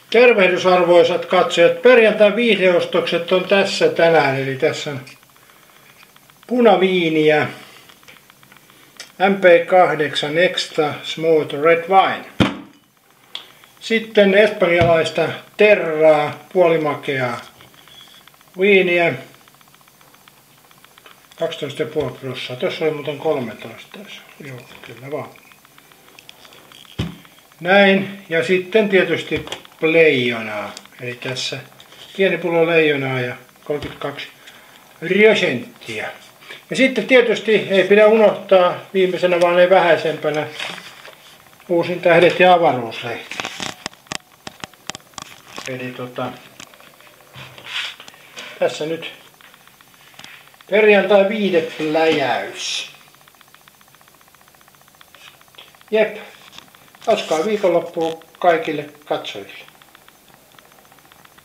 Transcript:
Tervehdys arvoisat katsojat. Perjantain viihdeostokset on tässä tänään. Eli tässä on punaviiniä. MP8 Extra Smooth Red Wine. Sitten espanjalaista Terraa, puolimakeaa viiniä. 12,5%. Tuossa oli muuten 13. Joo, kyllä vaan. Näin. Ja sitten tietysti leijonaa. Eli tässä pieni pullo leijonaa ja 32 riosenttia. Ja sitten tietysti ei pidä unohtaa viimeisenä vaan ei vähäisempänä Uusin tähdet ja avaruuslehti. Eli tässä nyt perjantai viihdepläjäys. Jep. Hauskaa viikonloppua kaikille katsojille.